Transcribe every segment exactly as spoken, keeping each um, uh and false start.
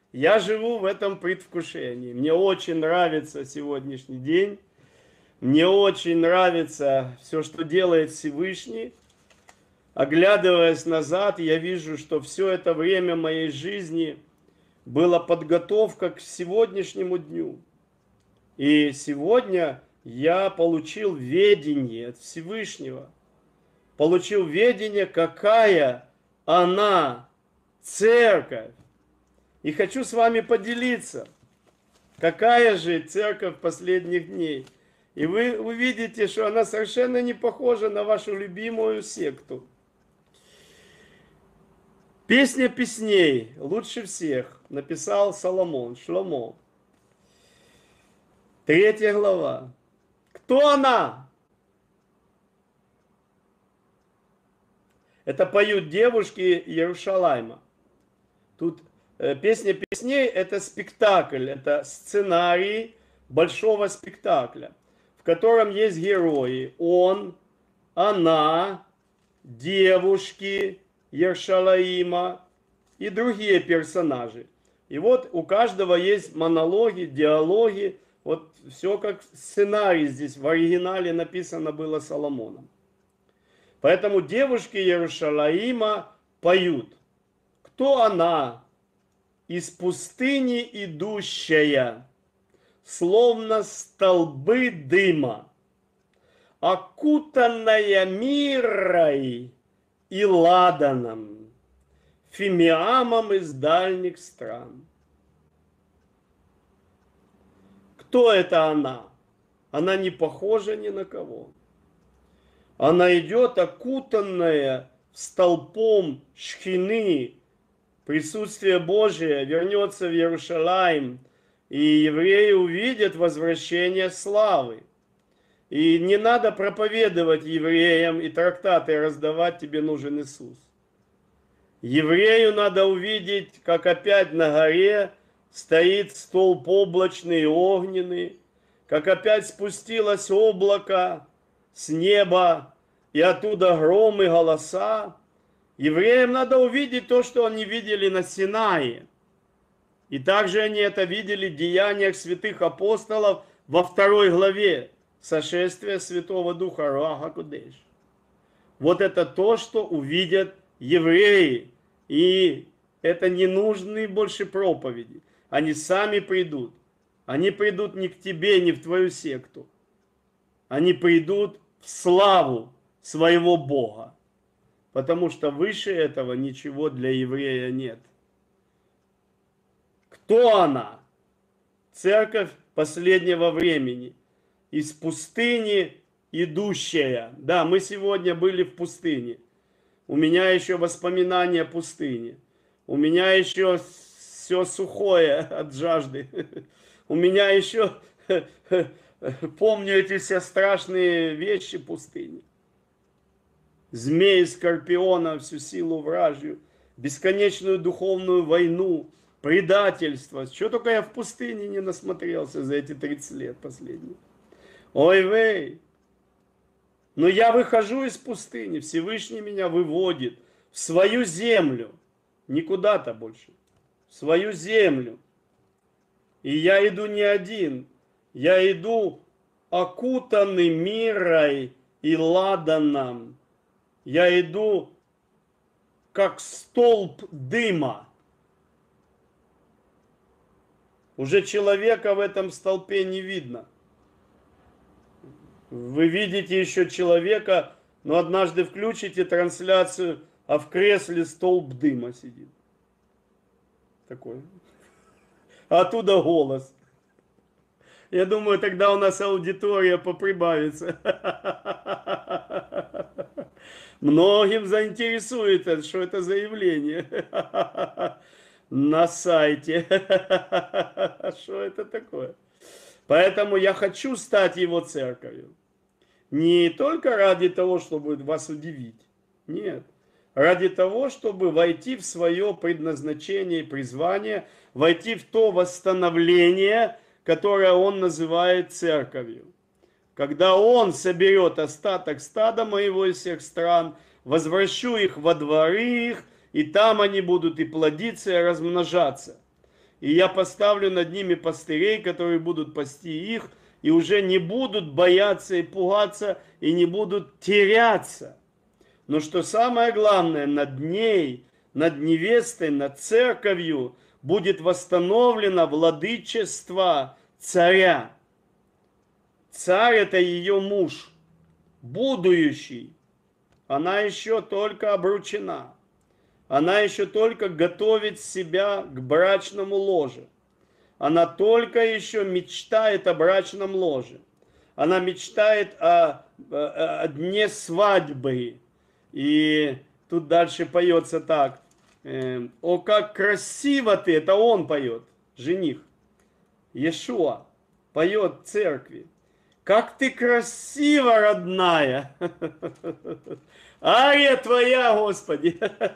Я живу в этом предвкушении. Мне очень нравится сегодняшний день. Мне очень нравится все, что делает Всевышний. Оглядываясь назад, я вижу, что все это время моей жизни была подготовка к сегодняшнему дню. И сегодня я получил ведение от Всевышнего. Получил ведение, какая она церковь. И хочу с вами поделиться, какая же церковь последних дней. И вы увидите, что она совершенно не похожа на вашу любимую секту. Песня песней лучше всех написал Соломон, Шломо. Третья глава. Кто она? Это поют девушки Иерушалайма. Тут э, песня песней — это спектакль, это сценарий большого спектакля, в котором есть герои. Он, она, девушки Иерушалаима и другие персонажи. И вот у каждого есть монологи, диалоги. Вот все как сценарий здесь в оригинале написано было Соломоном. Поэтому девушки Иерушалаима поют. Кто она? Из пустыни идущая, словно столбы дыма, окутанная мирой и ладаном, фимиамом из дальних стран. Кто это она? Она не похожа ни на кого. Она идет окутанная столпом шхины, присутствие Божие, вернется в Иерушалаим, и евреи увидят возвращение славы. И не надо проповедовать евреям и трактаты раздавать, тебе нужен Иисус. Еврею надо увидеть, как опять на горе стоит столб облачный и огненный, как опять спустилось облако с неба, и оттуда гром и голоса. Евреям надо увидеть то, что они видели на Синае. И также они это видели в деяниях святых апостолов во второй главе сошествия Святого Духа Руах ха-Кодеш. Вот это то, что увидят евреи. И это не нужны больше проповеди. Они сами придут. Они придут не к тебе, не в твою секту. Они придут в славу своего Бога. Потому что выше этого ничего для еврея нет. Кто она? Церковь последнего времени. Из пустыни идущая. Да, мы сегодня были в пустыне. У меня еще воспоминания пустыни. У меня еще все сухое от жажды. У меня еще помню эти все страшные вещи пустыни. Змеи, скорпиона, всю силу вражью, бесконечную духовную войну, предательство. Что только я в пустыне не насмотрелся за эти тридцать лет последних. Ой, вей! Но я выхожу из пустыни, Всевышний меня выводит в свою землю, не куда-то больше, в свою землю. И я иду не один, я иду окутанный мирой и ладаном. Я иду как столб дыма. Уже человека в этом столпе не видно. Вы видите еще человека, но однажды включите трансляцию, а в кресле столб дыма сидит. Такой. А оттуда голос. Я думаю, тогда у нас аудитория поприбавится. Многим заинтересует, что это за явление на сайте. Что это такое? Поэтому я хочу стать его церковью. Не только ради того, чтобы вас удивить. Нет. Ради того, чтобы войти в свое предназначение и призвание, войти в то восстановление, которое он называет церковью. Когда он соберет остаток стада моего из всех стран, возвращу их во дворы их, и там они будут и плодиться, и размножаться. и я поставлю над ними пастырей, которые будут пасти их, и уже не будут бояться и пугаться, и не будут теряться. Но что самое главное, над ней, над невестой, над церковью будет восстановлено владычество царя. Царь – это ее муж, будущий. Она еще только обручена. Она еще только готовит себя к брачному ложе. Она только еще мечтает о брачном ложе. Она мечтает о, о, о дне свадьбы. И тут дальше поется так. Э, «О, как красиво ты!» Это он поет, жених. Иешуа поет в церкви. «Как ты красива, родная!» Ария твоя, Господи!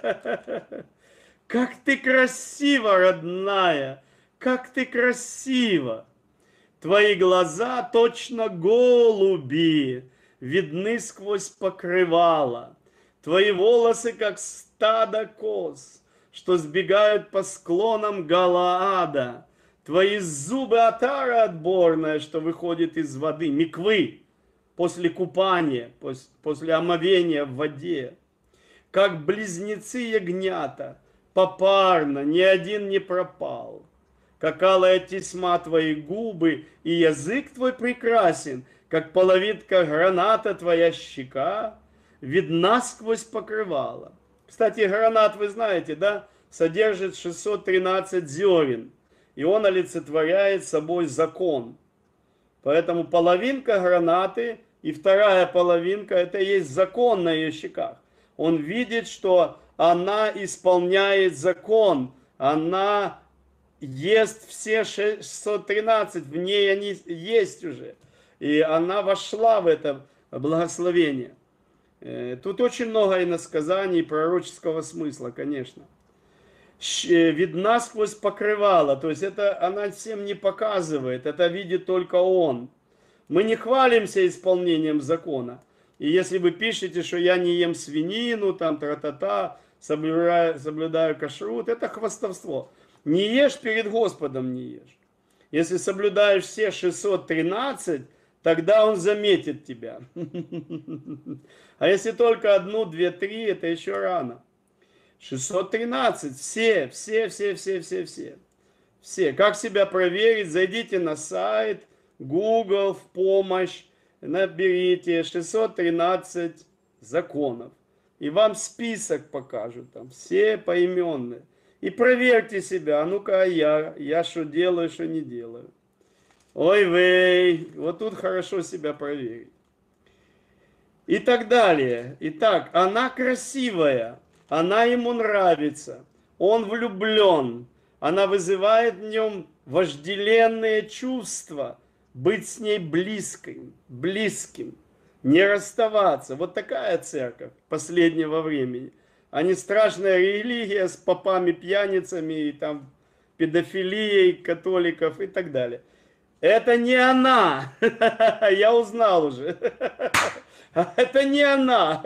Как ты красива, родная! Как ты красива! Твои глаза точно голуби, видны сквозь покрывало. Твои волосы, как стадо коз, что сбегают по склонам Галаада. Твои зубы отара отборная, что выходит из воды, миквы, после купания, после омовения в воде. Как близнецы ягнята, попарно, ни один не пропал. Как алая тесьма твои губы, и язык твой прекрасен, как половинка граната твоя щека, видна сквозь покрывало. Кстати, гранат, вы знаете, да, содержит шестьсот тринадцать зерен, и он олицетворяет собой закон. Поэтому половинка гранаты и вторая половинка – это и есть закон на ее щеках. Он видит, что она исполняет закон, она ест все шестьсот тринадцать, в ней они есть уже. И она вошла в это благословение. Тут очень много иносказаний пророческого смысла, конечно. Видна сквозь покрывало, то есть это она всем не показывает, это видит только он. Мы не хвалимся исполнением закона. И если вы пишете, что я не ем свинину, там тра-та-та, соблюдаю, соблюдаю кашрут, это хвастовство. Не ешь перед Господом, не ешь. Если соблюдаешь все шестьсот тринадцать, тогда он заметит тебя. А если только одну, две, три, это еще рано. шестьсот тринадцать, все, все, все, все, все, все. Все. Как себя проверить? Зайдите на сайт, Google в помощь, наберите шестьсот тринадцать законов. И вам список покажут там, все поименные. И проверьте себя, а ну-ка, а я, я что делаю, что не делаю. Ой, вей, вот тут хорошо себя проверить. И так далее. Итак, она красивая, она ему нравится, он влюблен, она вызывает в нем вожделенные чувства, быть с ней близким, близким, не расставаться. Вот такая церковь последнего времени. А не страшная религия с попами-пьяницами и там педофилией католиков и так далее. Это не она. Я узнал уже. Это не она.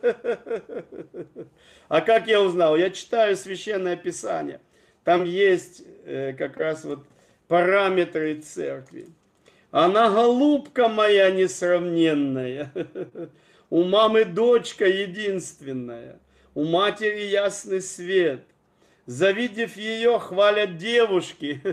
А как я узнал? Я читаю Священное Писание. Там есть как раз вот параметры церкви. Она голубка моя несравненная. У мамы дочка единственная. У матери ясный свет. Завидев ее, хвалят девушки.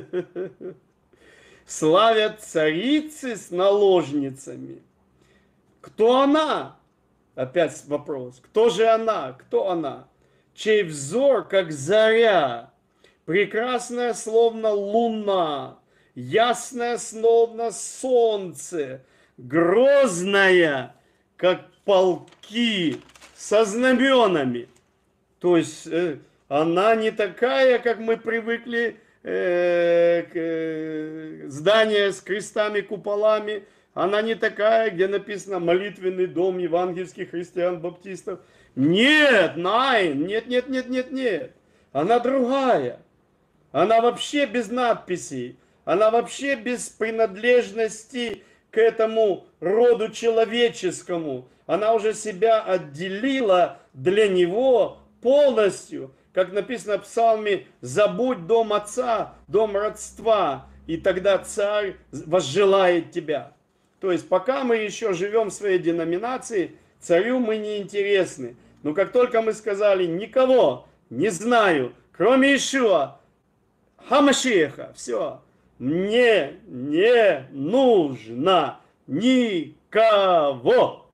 Славят царицы с наложницами. Кто она? Опять вопрос. Кто же она? Кто она? Чей взор, как заря, прекрасная, словно луна, ясная, словно солнце, грозная, как полки со знаменами. То есть э, она не такая, как мы привыкли, э, к, э, здание с крестами, куполами. Она не такая, где написано молитвенный дом евангельских христиан-баптистов. Нет, найн, нет, нет, нет, нет, нет. Она другая. Она вообще без надписей. Она вообще без принадлежности к этому роду человеческому. Она уже себя отделила для него полностью. как написано в Псалме, забудь дом отца, дом родства, и тогда царь возжелает тебя. То есть, пока мы еще живем в своей деноминации, царю мы не интересны. Но как только мы сказали, никого не знаю, кроме Иешуа, Хамашиеха, все, мне не нужно никого,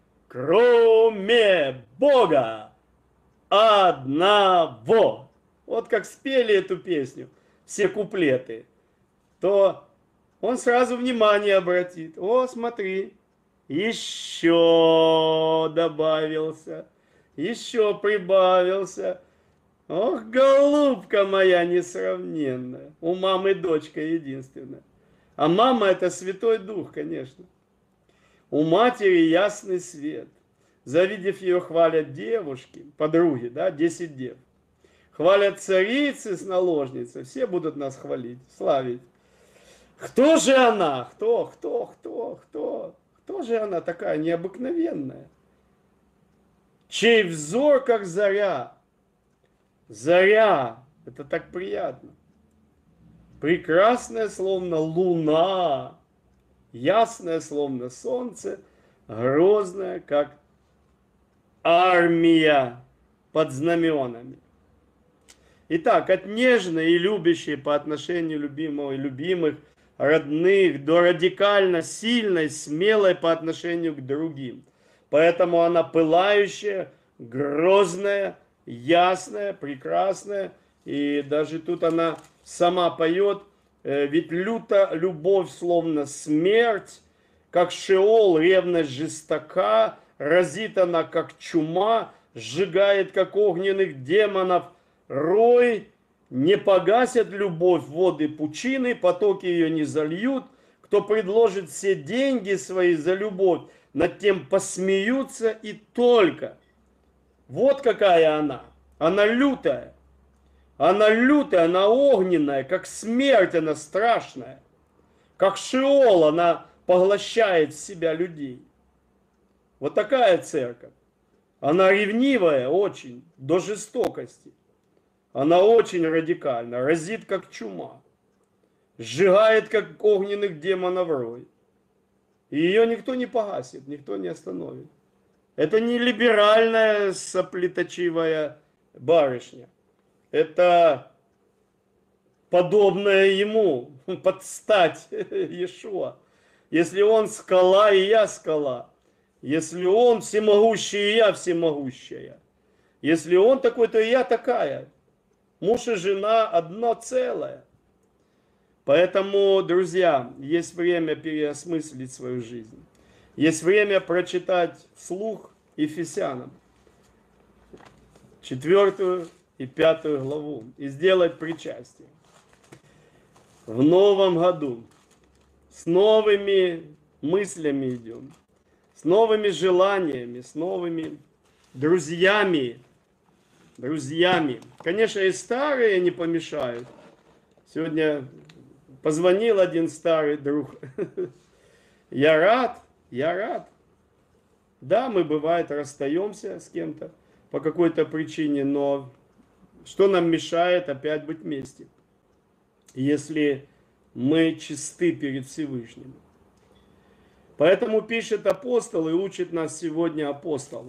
кроме Бога одного. Вот как спели эту песню, все куплеты, то он сразу внимание обратит. О, смотри, еще добавился, еще прибавился. Ох, голубка моя несравненная. У мамы дочка единственная. А мама это Святой Дух, конечно. У матери ясный свет. Завидев ее, хвалят девушки, подруги, да, десять дев. Хвалят царицы с наложницей. Все будут нас хвалить, славить. Кто же она? Кто, кто, кто, кто? Кто же она такая необыкновенная? Чей взор, как заря. Заря, это так приятно. Прекрасная, словно луна. Ясная, словно солнце. Грозная, как армия под знаменами. Итак, от нежной и любящей по отношению любимого и любимых, родных, до радикально сильной, смелой по отношению к другим. Поэтому она пылающая, грозная, ясная, прекрасная. И даже тут она сама поет, ведь люта любовь, словно смерть, как Шеол, ревность жестока, разит она, как чума, сжигает, как огненных демонов, рой, не погасят любовь воды пучины, потоки ее не зальют, кто предложит все деньги свои за любовь, над тем посмеются и только. Вот какая она. Она лютая. Она лютая, она огненная, как смерть она страшная. Как Шеол она поглощает в себя людей. Вот такая церковь. Она ревнивая очень, до жестокости. Она очень радикальна, разит как чума. Сжигает, как огненных демонов рой. И ее никто не погасит, никто не остановит. Это не либеральная соплеточивая барышня. Это подобное ему, под стать Иешуа. Если он скала, и я скала. Если он всемогущий, и я всемогущая. Если он такой, то и я такая. Муж и жена одно целое. Поэтому, друзья, есть время переосмыслить свою жизнь. Есть время прочитать вслух Ефесянам четвертую и пятую главу и сделать причастие. В новом году с новыми мыслями идем, с новыми желаниями, с новыми друзьями. Друзьями. Конечно, и старые не помешают. Сегодня позвонил один старый друг. Я рад, я рад. Да, мы, бывает, расстаемся с кем-то по какой-то причине, но что нам мешает опять быть вместе, если мы чисты перед Всевышним? Поэтому пишет апостол и учит нас сегодня апостол.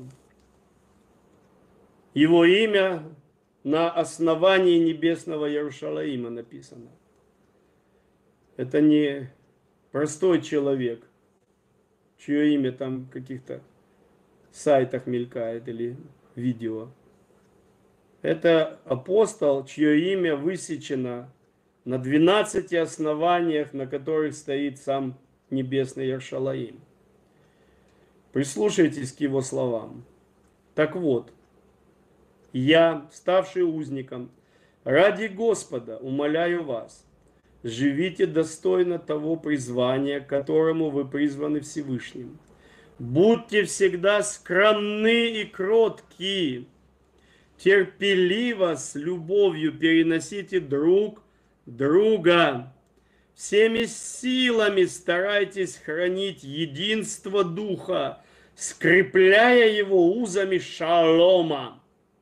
Его имя на основании небесного Иерушалаима написано. Это не простой человек, чье имя там в каких-то сайтах мелькает или видео. Это апостол, чье имя высечено на двенадцати основаниях, на которых стоит сам небесный Иерушалаим. Прислушайтесь к его словам. Так вот, я, ставший узником, ради Господа умоляю вас, живите достойно того призвания, к которому вы призваны Всевышним. Будьте всегда скромны и кротки, терпеливо, с любовью переносите друг друга. Всеми силами старайтесь хранить единство Духа, скрепляя его узами шалома.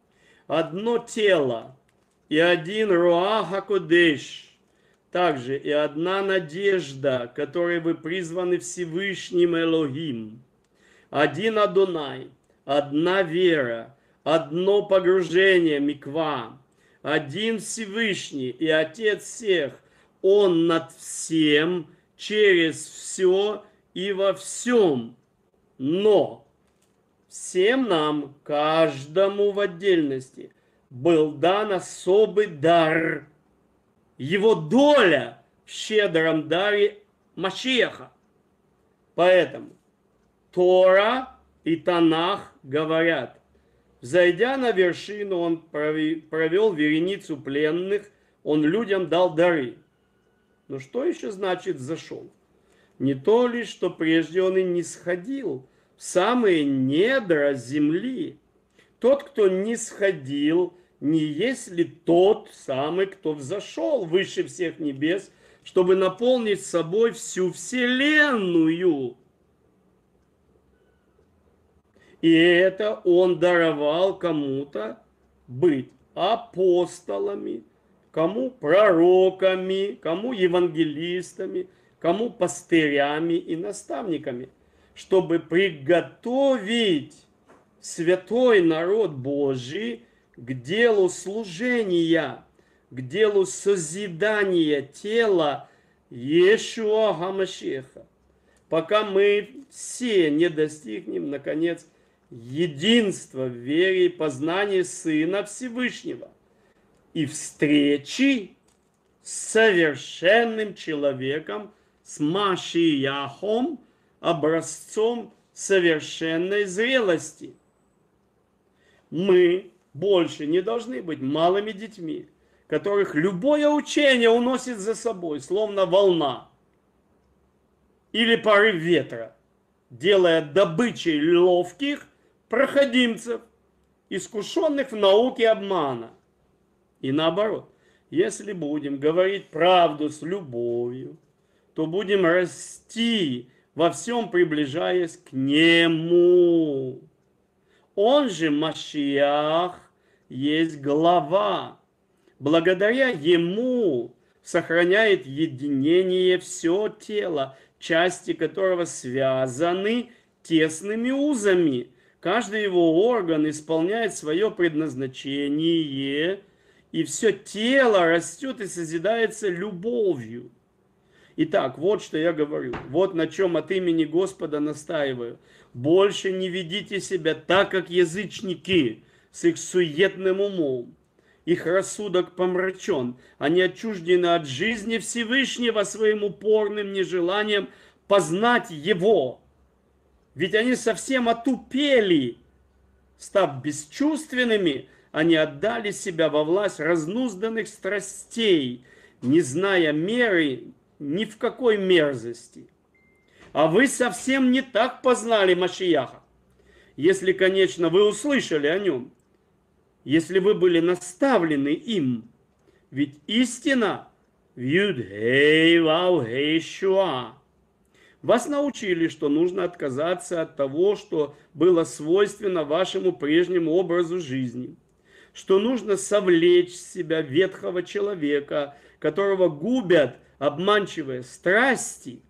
одно тело и один Руах ха-Кодеш, также и одна надежда, которой вы призваны Всевышним Элохим, один Адонай, одна вера, одно погружение миква, один Всевышний и Отец всех, Он над всем, через все и во всем. Но всем нам, каждому в отдельности, был дан особый дар, его доля в щедром даре Машиаха. Поэтому Тора и Танах говорят, взойдя на вершину, он провел вереницу пленных, он людям дал дары. Но что еще значит зашел? Не то ли, что прежде он и не сходил в самые недра земли. Тот, кто не сходил, не есть ли тот самый, кто взошел выше всех небес, чтобы наполнить собой всю вселенную? И это он даровал кому-то быть апостолами, кому пророками, кому евангелистами, кому пастырями и наставниками, чтобы приготовить святой народ Божий к делу служения, к делу созидания тела Иешуа ха-Машиаха, пока мы все не достигнем, наконец, единства в вере и познании Сына Всевышнего и встречи с совершенным человеком, с Машияхом, образцом совершенной зрелости. Мы больше не должны быть малыми детьми, которых любое учение уносит за собой, словно волна или порыв ветра, делая добычей ловких проходимцев, искушенных в науке обмана. И наоборот, если будем говорить правду с любовью, то будем расти, во всем приближаясь к Нему. Он же, Машиах, есть глава. Благодаря Ему сохраняет единение все тело, части которого связаны тесными узами. Каждый его орган исполняет свое предназначение, и все тело растет и созидается любовью. Итак, вот что я говорю, вот на чем от имени Господа настаиваю. Больше не ведите себя так, как язычники, с их суетным умом. Их рассудок помрачен, они отчуждены от жизни Всевышнего своим упорным нежеланием познать Его. Ведь они совсем отупели, став бесчувственными, они отдали себя во власть разнузданных страстей, не зная меры ни в какой мерзости. А вы совсем не так познали Машияха, если, конечно, вы услышали о нем, если вы были наставлены им. Ведь истина в Юд-Хей Вав-Хей Шуа. Вас научили, что нужно отказаться от того, что было свойственно вашему прежнему образу жизни, что нужно совлечь с себя ветхого человека, которого губят обманчивые страсти.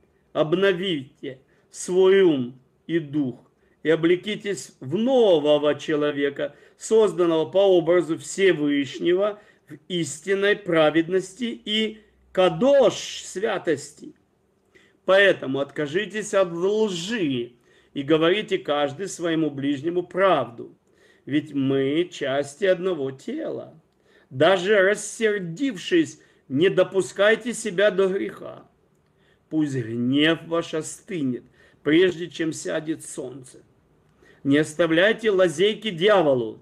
Обновите свой ум и дух и облекитесь в нового человека, созданного по образу Всевышнего, в истинной праведности и кадош святости. Поэтому откажитесь от лжи и говорите каждый своему ближнему правду. Ведь мы части одного тела. Даже рассердившись, не допускайте себя до греха. Пусть гнев ваш остынет, прежде чем сядет солнце. Не оставляйте лазейки дьяволу.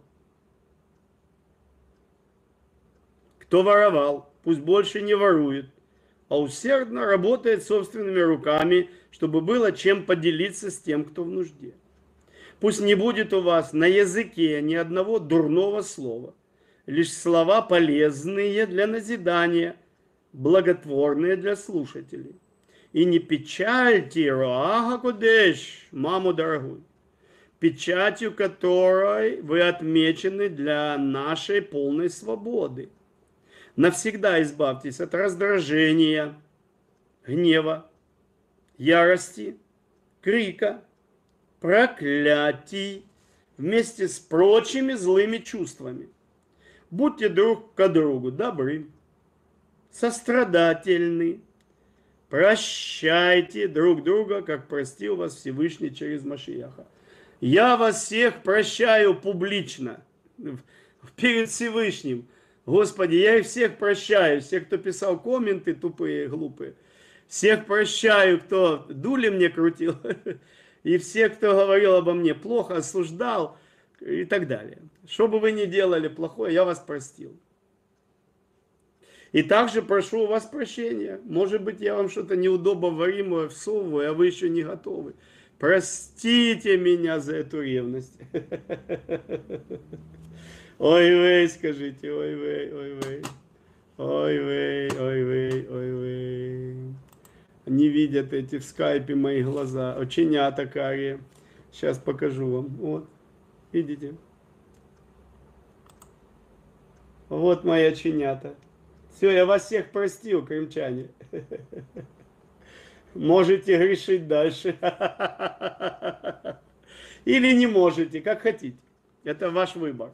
Кто воровал, пусть больше не ворует, а усердно работает собственными руками, чтобы было чем поделиться с тем, кто в нужде. Пусть не будет у вас на языке ни одного дурного слова, лишь слова полезные для назидания, благотворные для слушателей. И не печальте Руах ха-Кодеш, маму дорогую. печатью которой вы отмечены для нашей полной свободы. Навсегда избавьтесь от раздражения, гнева, ярости, крика, проклятий вместе с прочими злыми чувствами. Будьте друг к другу добры, сострадательны, прощайте друг друга, как простил вас Всевышний через Машияха. Я вас всех прощаю публично, перед Всевышним. Господи, я их всех прощаю, всех, кто писал комменты тупые, глупые. Всех прощаю, кто дули мне крутил, и всех, кто говорил обо мне плохо, осуждал и так далее. Что бы вы ни делали плохое, я вас простил. И также прошу у вас прощения. Может быть, я вам что-то неудобоваримое всовываю, а вы еще не готовы. Простите меня за эту ревность. Ой-вей, скажите, ой-вей, ой-вей. Ой-вей, ой-вей, ой-вей. Не видят эти в скайпе мои глаза. Оченята карие. Сейчас покажу вам. Вот, видите? Вот мои оченята. Все, я вас всех простил, крымчане. Можете грешить дальше. Или не можете, как хотите. Это ваш выбор.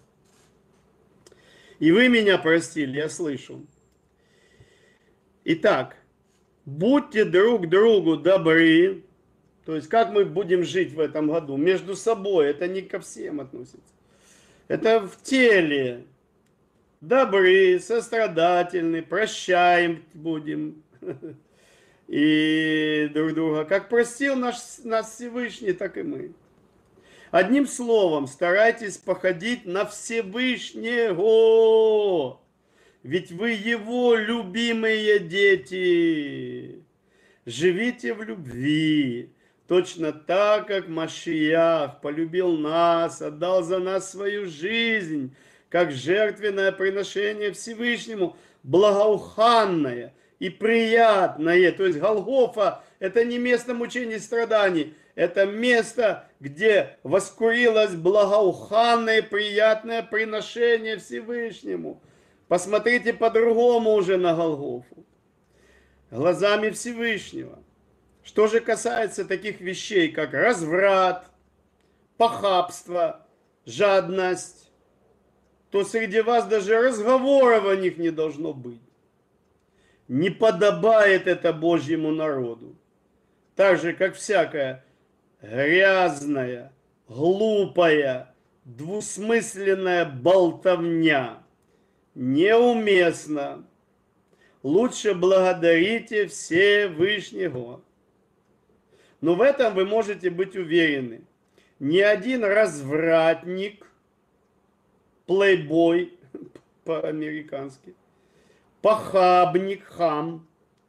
И вы меня простили, я слышу. Итак, будьте друг другу добры. То есть, как мы будем жить в этом году? Между собой, это не ко всем относится. Это в теле. Добры, сострадательны, прощаем будем. И друг друга. Как простил наш, нас Всевышний, так и мы. Одним словом, старайтесь походить на Всевышнего. Ведь вы его любимые дети. Живите в любви. Точно так, как Машиах полюбил нас, отдал за нас свою жизнь, как жертвенное приношение Всевышнему, благоуханное и приятное. То есть Голгофа – это не место мучений и страданий, это место, где воскурилось благоуханное и приятное приношение Всевышнему. Посмотрите по-другому уже на Голгофу, глазами Всевышнего. Что же касается таких вещей, как разврат, похабство, жадность, то среди вас даже разговоров о них не должно быть. Не подобает это Божьему народу. Так же, как всякая грязная, глупая, двусмысленная болтовня неуместна. Лучше благодарите Всевышнего. Но в этом вы можете быть уверены. Ни один развратник, плейбой по-американски, похабник, хам,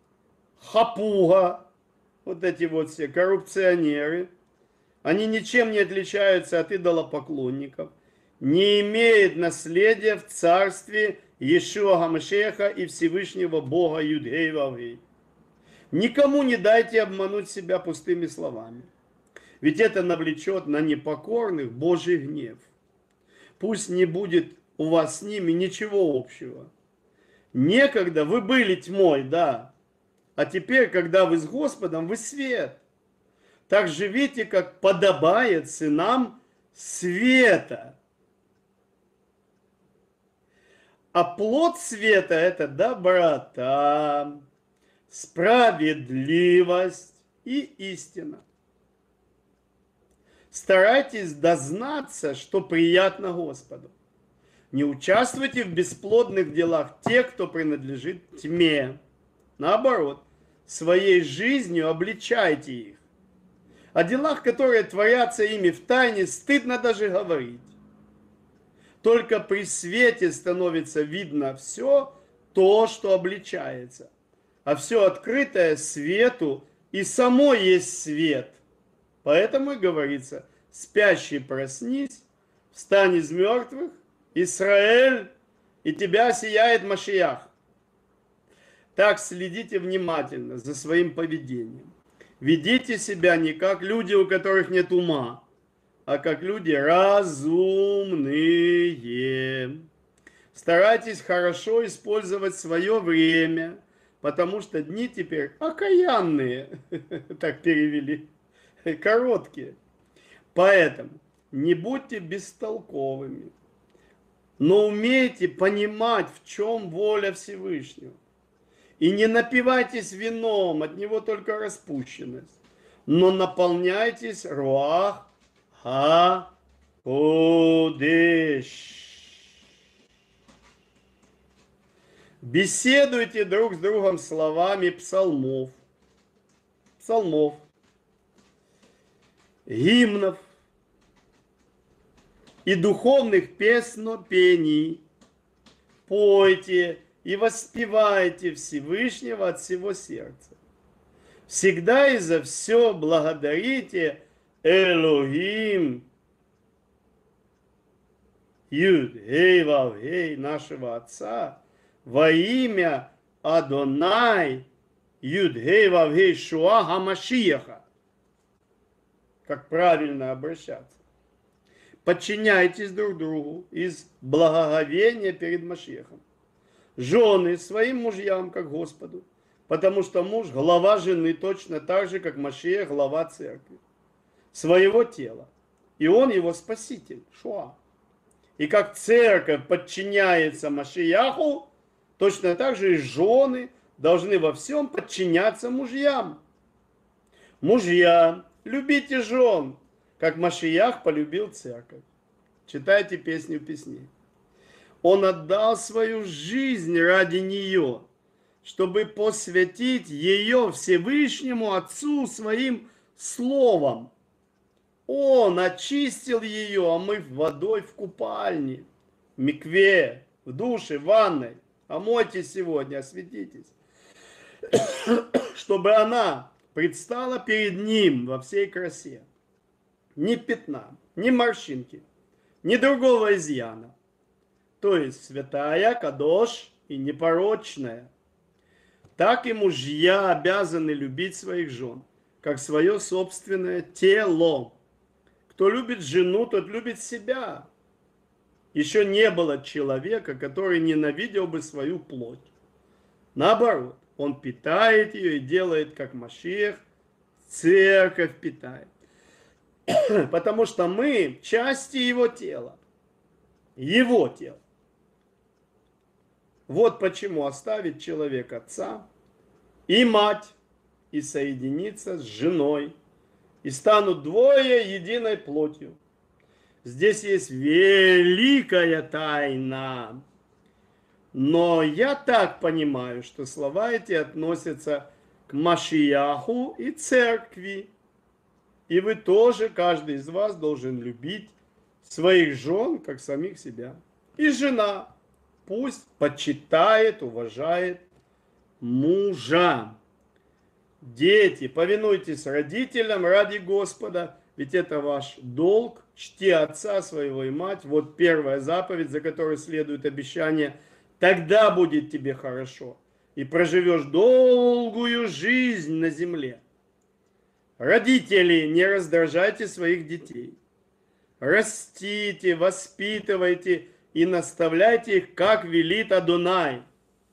хапуга, вот эти вот все коррупционеры, они ничем не отличаются от идолопоклонников, не имеет наследия в царстве Иешуа Гамашеха и Всевышнего Бога Юдгей Вавгей. Никому не дайте обмануть себя пустыми словами, ведь это навлечет на непокорных Божий гнев. Пусть не будет у вас с ними ничего общего. Некогда вы были тьмой, да, а теперь, когда вы с Господом, вы свет. Так живите, как подобает сынам света. А плод света – это доброта, справедливость и истина. Старайтесь дознаться, что приятно Господу. Не участвуйте в бесплодных делах тех, кто принадлежит тьме. Наоборот, своей жизнью обличайте их. О делах, которые творятся ими в тайне, стыдно даже говорить. Только при свете становится видно все то, что обличается. А все открытое свету и само есть свет. Поэтому и говорится: спящий проснись, встань из мертвых, Израиль, и тебя сияет Машиах. Так следите внимательно за своим поведением. Ведите себя не как люди, у которых нет ума, а как люди разумные. Старайтесь хорошо использовать свое время, потому что дни теперь окаянные, так перевели, короткие. Поэтому не будьте бестолковыми, но умейте понимать, в чем воля Всевышнего. И не напивайтесь вином, от него только распущенность, но наполняйтесь руах ха-кодеш. Беседуйте друг с другом словами псалмов, псалмов, гимнов и духовных песнопений. Пойте и воспевайте Всевышнего от всего сердца. Всегда и за все благодарите Элохим, Юд, Гей, Вав, Гей, нашего Отца, во имя Адонай, Юд, Гей, Вав, Гей, Шуа, Хамашияха. Как правильно обращаться. Подчиняйтесь друг другу из благоговения перед Машиахом. Жены своим мужьям, как Господу. Потому что муж – глава жены точно так же, как Машиах – глава церкви. Своего тела. И он его спаситель, Шуа. И как церковь подчиняется Машияху, точно так же и жены должны во всем подчиняться мужьям. Мужья, любите жен, как Машиях полюбил церковь. Читайте песню песней. Он отдал свою жизнь ради нее, чтобы посвятить ее Всевышнему Отцу своим словом. Он очистил ее, омыв водой в купальне, в микве, в душе, в ванной. Омойтесь сегодня, осветитесь, чтобы она предстала перед ним во всей красе. Ни пятна, ни морщинки, ни другого изъяна. То есть святая, кадош и непорочная. Так и мужья обязаны любить своих жен, как свое собственное тело. Кто любит жену, тот любит себя. Еще не было человека, который ненавидел бы свою плоть. Наоборот, он питает ее и делает, как Машиах, церковь питает. Потому что мы части его тела. Его тела. Вот почему оставит человек отца и мать, и соединиться с женой, и станут двое единой плотью. Здесь есть великая тайна. Но я так понимаю, что слова эти относятся к Машияху и церкви. И вы тоже, каждый из вас должен любить своих жен, как самих себя. И жена пусть почитает, уважает мужа. Дети, повинуйтесь родителям ради Господа, ведь это ваш долг. Чти отца своего и мать. Вот первая заповедь, за которой следует обещание. Тогда будет тебе хорошо. И проживешь долгую жизнь на земле. Родители, не раздражайте своих детей. Растите, воспитывайте и наставляйте их, как велит Адонай.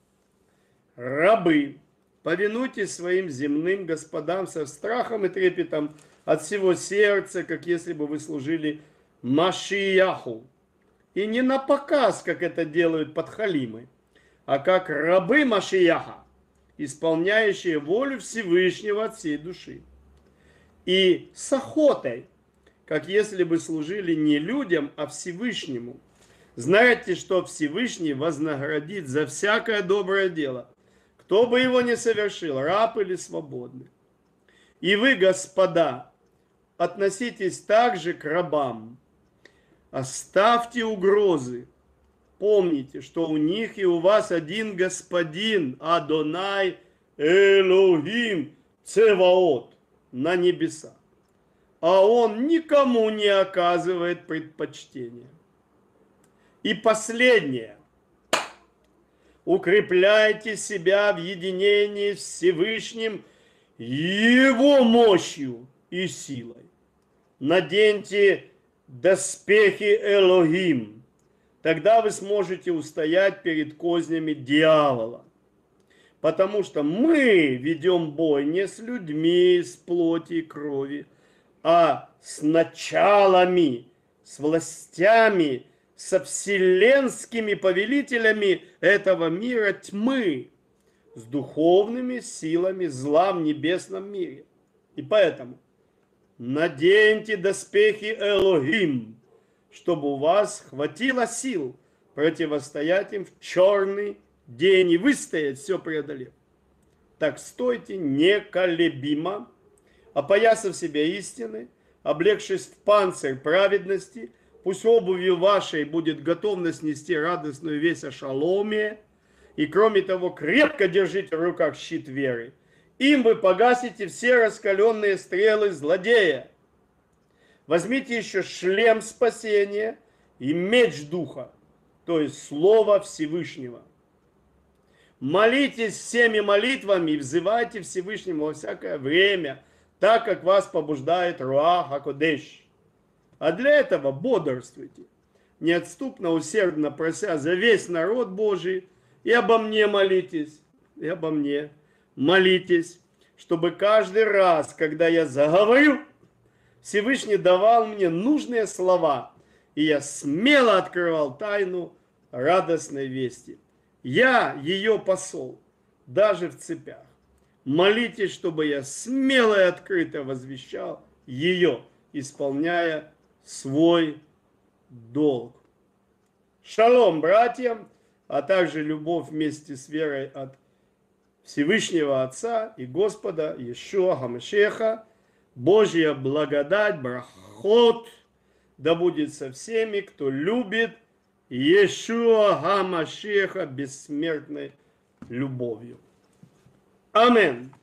Рабы, повинуйтесь своим земным господам со страхом и трепетом от всего сердца, как если бы вы служили Машияху. И не на показ, как это делают подхалимы, а как рабы Машияха, исполняющие волю Всевышнего от всей души. И с охотой, как если бы служили не людям, а Всевышнему. Знаете, что Всевышний вознаградит за всякое доброе дело, кто бы его ни совершил, раб или свободный. И вы, господа, относитесь также к рабам. Оставьте угрозы. Помните, что у них и у вас один господин, Адонай Элохим Цеваот, на небесах. А он никому не оказывает предпочтения. И последнее. Укрепляйте себя в единении с Всевышним Его мощью и силой. Наденьте доспехи Элохим. Тогда вы сможете устоять перед кознями дьявола. Потому что мы ведем бой не с людьми, с плоти и крови, а с началами, с властями, со вселенскими повелителями этого мира тьмы, с духовными силами зла в небесном мире. И поэтому наденьте доспехи Элохим, чтобы у вас хватило сил противостоять им в черный день и выстоять, все преодолев. Так стойте неколебимо, опоясав себя истины, облегшись в панцирь праведности, пусть обувью вашей будет готовность нести радостную весть о шаломе, и кроме того крепко держите в руках щит веры. Им вы погасите все раскаленные стрелы злодея. Возьмите еще шлем спасения и меч духа, то есть слово Всевышнего. Молитесь всеми молитвами и взывайте Всевышнему во всякое время, так как вас побуждает Руах ха-Кодеш. А для этого бодрствуйте, неотступно, усердно прося за весь народ Божий, и обо мне молитесь, и обо мне молитесь, чтобы каждый раз, когда я заговорю, Всевышний давал мне нужные слова, и я смело открывал тайну радостной вести. Я ее посол, даже в цепях. Молитесь, чтобы я смело и открыто возвещал ее, исполняя свой долг. Шалом, братьям, а также любовь вместе с верой от Всевышнего Отца и Господа Иешуа ха-Машиаха. Божья благодать, брахот, да будет со всеми, кто любит Иешуа ха-Машиаха бессмертной любовью. Амин.